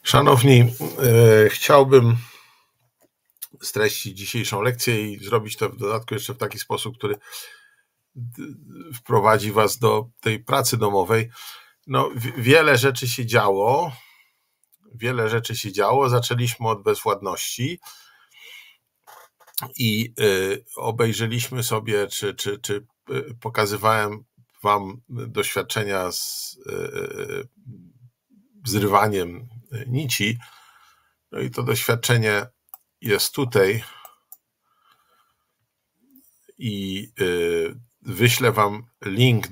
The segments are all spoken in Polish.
Szanowni, chciałbym streścić dzisiejszą lekcję i zrobić to w dodatku jeszcze w taki sposób, który wprowadzi Was do tej pracy domowej. No, wiele rzeczy się działo. Zaczęliśmy od bezwładności i obejrzeliśmy sobie, czy pokazywałem Wam doświadczenia z zrywaniem nici. No i to doświadczenie jest tutaj i wyślę Wam link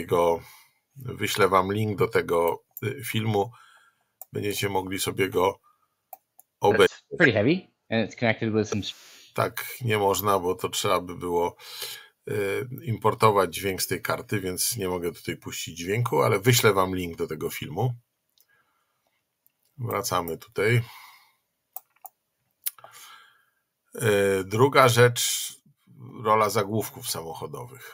do tego filmu. Będziecie mogli sobie go obejrzeć. It's pretty heavy and it's connected with some... Tak nie można, bo to trzeba by było importować dźwięk z tej karty, więc nie mogę tutaj puścić dźwięku, ale wyślę Wam link do tego filmu. Wracamy tutaj. Druga rzecz, rola zagłówków samochodowych.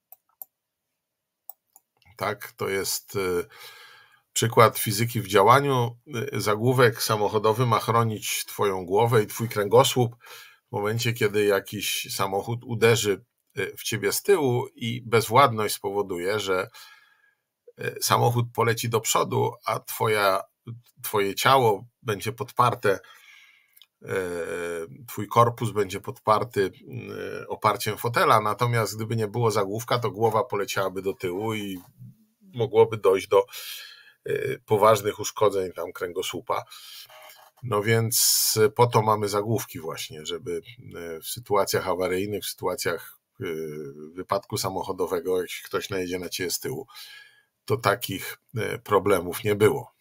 Tak, to jest przykład fizyki w działaniu. Zagłówek samochodowy ma chronić Twoją głowę i Twój kręgosłup w momencie, kiedy jakiś samochód uderzy w Ciebie z tyłu i bezwładność spowoduje, że samochód poleci do przodu, a Twoje ciało będzie podparte, Twój korpus będzie podparty oparciem fotela, natomiast gdyby nie było zagłówka, to głowa poleciałaby do tyłu i mogłoby dojść do poważnych uszkodzeń tam kręgosłupa. No więc po to mamy zagłówki właśnie, żeby w sytuacjach awaryjnych, w sytuacjach wypadku samochodowego, jeśli ktoś najedzie na Ciebie z tyłu, to takich problemów nie było.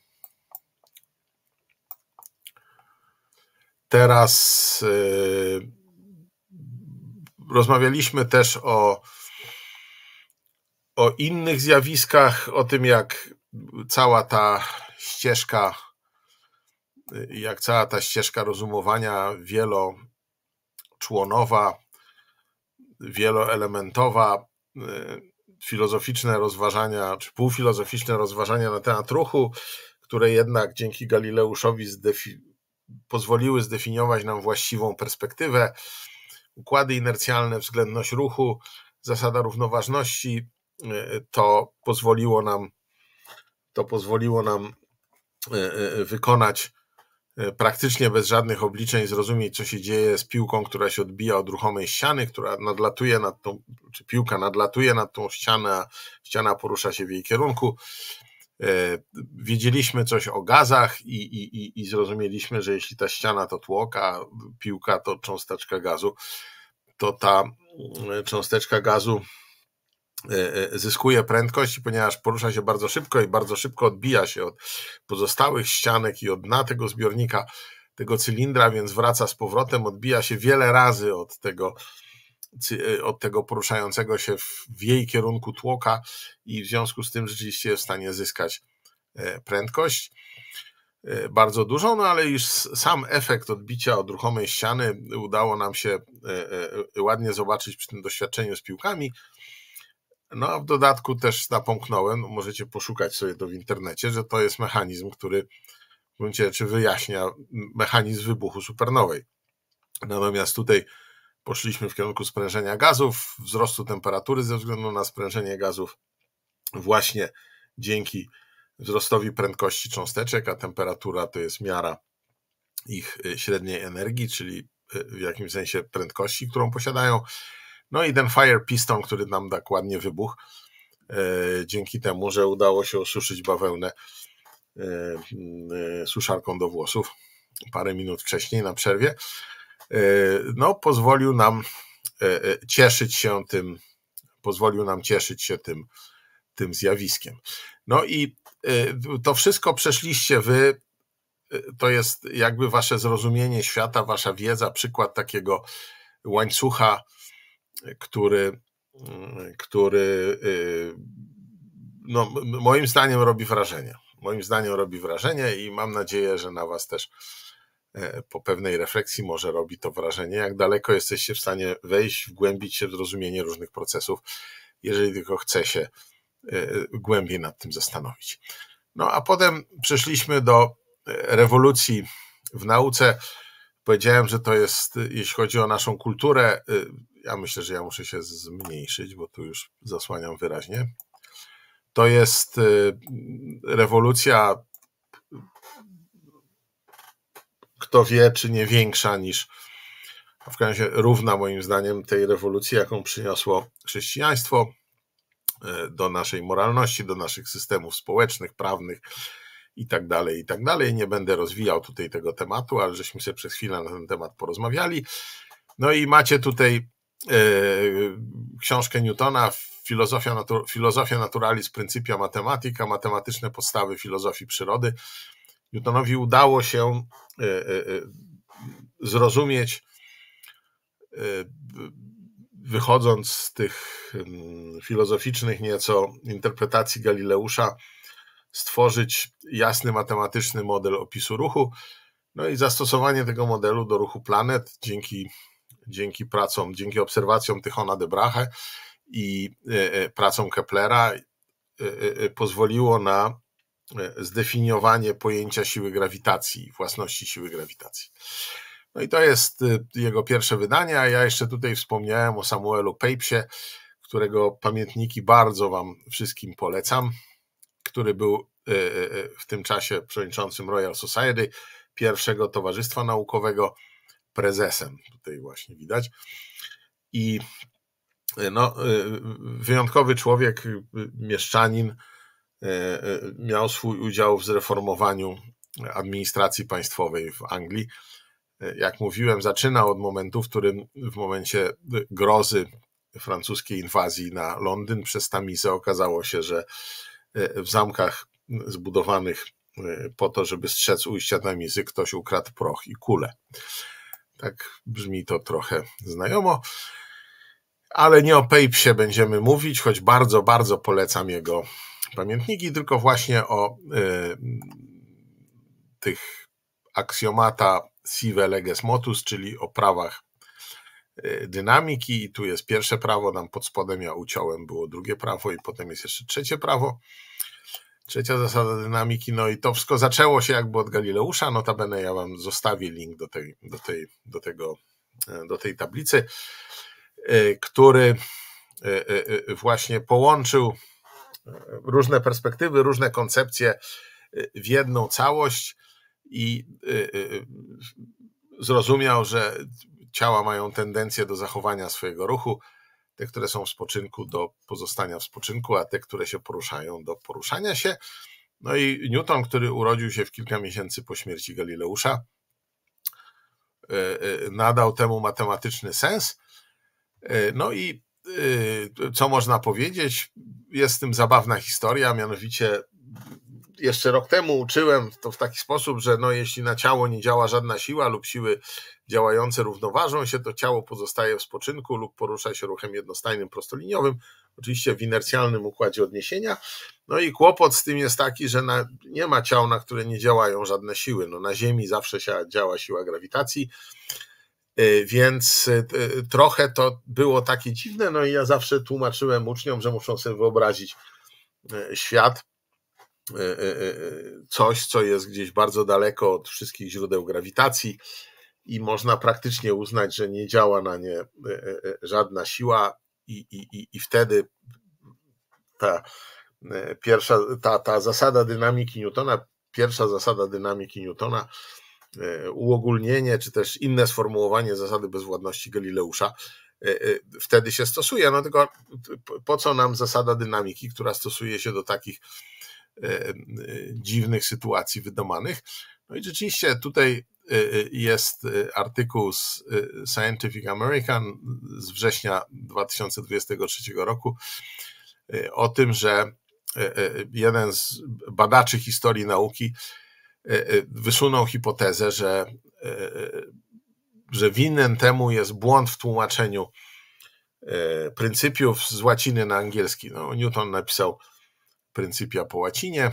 Teraz rozmawialiśmy też o innych zjawiskach, o tym, jak cała ta ścieżka rozumowania wieloczłonowa, wieloelementowa, filozoficzne rozważania, czy półfilozoficzne rozważania na temat ruchu, które jednak dzięki Galileuszowi pozwoliły zdefiniować nam właściwą perspektywę, układy inercjalne, względność ruchu, zasada równoważności, to pozwoliło nam wykonać praktycznie bez żadnych obliczeń, zrozumieć, co się dzieje z piłką, która się odbija od ruchomej ściany, która nadlatuje nad tą, czy piłka nadlatuje nad tą ścianę, a ściana porusza się w jej kierunku. Wiedzieliśmy coś o gazach i zrozumieliśmy, że jeśli ta ściana to tłok, a piłka to cząsteczka gazu, to ta cząsteczka gazu zyskuje prędkość, ponieważ porusza się bardzo szybko i bardzo szybko odbija się od pozostałych ścianek i od dna tego zbiornika, tego cylindra, więc wraca z powrotem, odbija się wiele razy od tego poruszającego się w jej kierunku tłoka i w związku z tym rzeczywiście jest w stanie zyskać prędkość bardzo dużą, no ale już sam efekt odbicia od ruchomej ściany udało nam się ładnie zobaczyć przy tym doświadczeniu z piłkami. No a w dodatku też napomknąłem, możecie poszukać sobie to w internecie, że to jest mechanizm, który w gruncie rzeczy wyjaśnia mechanizm wybuchu supernowej. Natomiast tutaj poszliśmy w kierunku sprężenia gazów, wzrostu temperatury ze względu na sprężenie gazów właśnie dzięki wzrostowi prędkości cząsteczek, a temperatura to jest miara ich średniej energii, czyli w jakimś sensie prędkości, którą posiadają. No i ten fire piston, który nam tak ładnie wybuchł, dzięki temu, że udało się osuszyć bawełnę suszarką do włosów parę minut wcześniej na przerwie, no pozwolił nam cieszyć się tym zjawiskiem. No i to wszystko przeszliście wy, to jest jakby wasze zrozumienie świata, wasza wiedza, przykład takiego łańcucha, który no, moim zdaniem robi wrażenie i mam nadzieję, że na was też po pewnej refleksji może robi to wrażenie, jak daleko jesteście w stanie wejść, wgłębić się w zrozumienie różnych procesów, jeżeli tylko chce się głębiej nad tym zastanowić. No a potem przeszliśmy do rewolucji w nauce. Powiedziałem, że to jest, jeśli chodzi o naszą kulturę, ja myślę, że ja muszę się zmniejszyć, bo tu już zasłaniam wyraźnie. To jest rewolucja, kto wie, czy nie większa niż, w każdym razie równa moim zdaniem tej rewolucji, jaką przyniosło chrześcijaństwo do naszej moralności, do naszych systemów społecznych, prawnych i tak dalej, i tak dalej. Nie będę rozwijał tutaj tego tematu, ale żeśmy sobie przez chwilę na ten temat porozmawiali. No i macie tutaj książkę Newtona, Filozofia Naturalis Principia Mathematica, matematyczne podstawy filozofii przyrody. Newtonowi udało się zrozumieć, wychodząc z tych filozoficznych nieco interpretacji Galileusza, stworzyć jasny matematyczny model opisu ruchu, no i zastosowanie tego modelu do ruchu planet dzięki pracom, dzięki obserwacjom Tychona de Brahe i pracom Keplera pozwoliło na zdefiniowanie pojęcia siły grawitacji, własności siły grawitacji. No i to jest jego pierwsze wydanie, a ja jeszcze tutaj wspomniałem o Samuelu Pepysie, którego pamiętniki bardzo wam wszystkim polecam, który był w tym czasie przewodniczącym Royal Society, pierwszego towarzystwa naukowego, prezesem, tutaj właśnie widać. I no, wyjątkowy człowiek, mieszczanin, miał swój udział w zreformowaniu administracji państwowej w Anglii. Jak mówiłem, zaczynał od momentu, w momencie grozy francuskiej inwazji na Londyn przez Tamizę okazało się, że w zamkach zbudowanych po to, żeby strzec ujścia Tamizy, ktoś ukradł proch i kulę. Tak brzmi to trochę znajomo, ale nie o Pepysie będziemy mówić, choć bardzo, bardzo polecam jego pamiętniki, tylko właśnie o tych aksjomata sive leges motus, czyli o prawach dynamiki. I tu jest pierwsze prawo, tam pod spodem ja uciąłem, było drugie prawo i potem jest jeszcze trzecie prawo. Trzecia zasada dynamiki, no i to wszystko zaczęło się jakby od Galileusza, notabene ja wam zostawię link do tej tablicy, który właśnie połączył różne perspektywy, różne koncepcje w jedną całość i zrozumiał, że ciała mają tendencję do zachowania swojego ruchu, te, które są w spoczynku, do pozostania w spoczynku, a te, które się poruszają, do poruszania się. No i Newton, który urodził się w kilka miesięcy po śmierci Galileusza, nadał temu matematyczny sens. No i co można powiedzieć? Jest w tym zabawna historia, mianowicie jeszcze rok temu uczyłem to w taki sposób, że no jeśli na ciało nie działa żadna siła lub siły działające równoważą się, to ciało pozostaje w spoczynku lub porusza się ruchem jednostajnym, prostoliniowym, oczywiście w inercjalnym układzie odniesienia. No i kłopot z tym jest taki, że nie ma ciał, na które nie działają żadne siły. No na Ziemi zawsze działa siła grawitacji, więc trochę to było takie dziwne, no i ja zawsze tłumaczyłem uczniom, że muszą sobie wyobrazić świat, coś, co jest gdzieś bardzo daleko od wszystkich źródeł grawitacji i można praktycznie uznać, że nie działa na nie żadna siła i wtedy ta zasada dynamiki Newtona, pierwsza zasada dynamiki Newtona, uogólnienie, czy też inne sformułowanie zasady bezwładności Galileusza, wtedy się stosuje. No tylko po co nam zasada dynamiki, która stosuje się do takich dziwnych sytuacji wydomanych? No i rzeczywiście tutaj jest artykuł z Scientific American z września 2023 roku o tym, że jeden z badaczy historii nauki wysunął hipotezę, że winien temu jest błąd w tłumaczeniu pryncypiów z łaciny na angielski. No, Newton napisał pryncypia po łacinie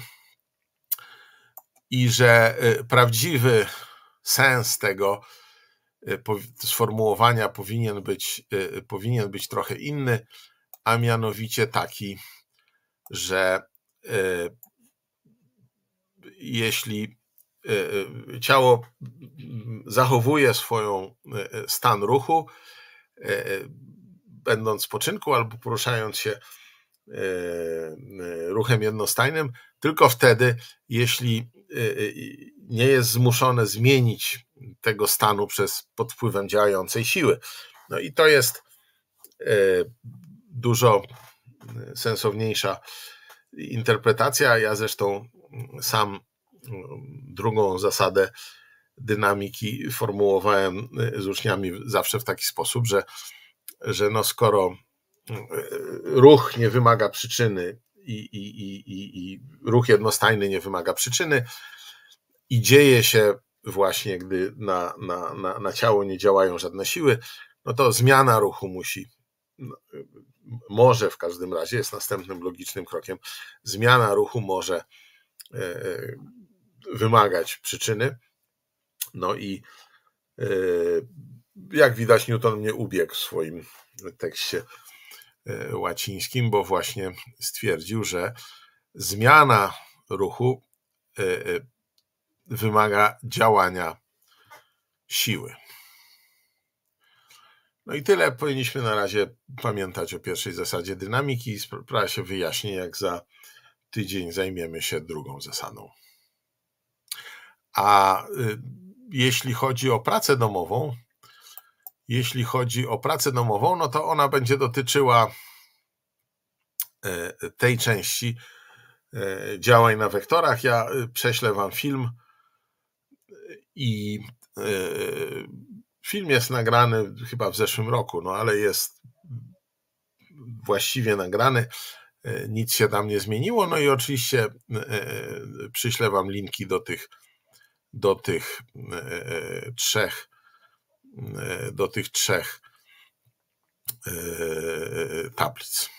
i że prawdziwy sens tego sformułowania powinien być trochę inny, a mianowicie taki, że jeśli ciało zachowuje swoją stan ruchu, będąc w spoczynku albo poruszając się ruchem jednostajnym, tylko wtedy, jeśli nie jest zmuszone zmienić tego stanu pod wpływem działającej siły. No i to jest dużo sensowniejsza interpretacja. Ja zresztą sam drugą zasadę dynamiki formułowałem z uczniami zawsze w taki sposób, że no skoro ruch nie wymaga przyczyny i ruch jednostajny nie wymaga przyczyny i dzieje się właśnie, gdy na ciało nie działają żadne siły, no to zmiana ruchu może w każdym razie, jest następnym logicznym krokiem, zmiana ruchu może wymagać przyczyny. No i jak widać, Newton mnie ubiegł w swoim tekście łacińskim, bo właśnie stwierdził, że zmiana ruchu wymaga działania siły. No i tyle powinniśmy na razie pamiętać o pierwszej zasadzie dynamiki. Sprawa się wyjaśni, jak za tydzień zajmiemy się drugą zasadą. A jeśli chodzi o pracę domową, no to ona będzie dotyczyła tej części działań na wektorach. Ja prześlę wam film i film jest nagrany chyba w zeszłym roku, no ale jest właściwie nagrany, nic się tam nie zmieniło. No i oczywiście przyślę wam linki do tych trzech tablic.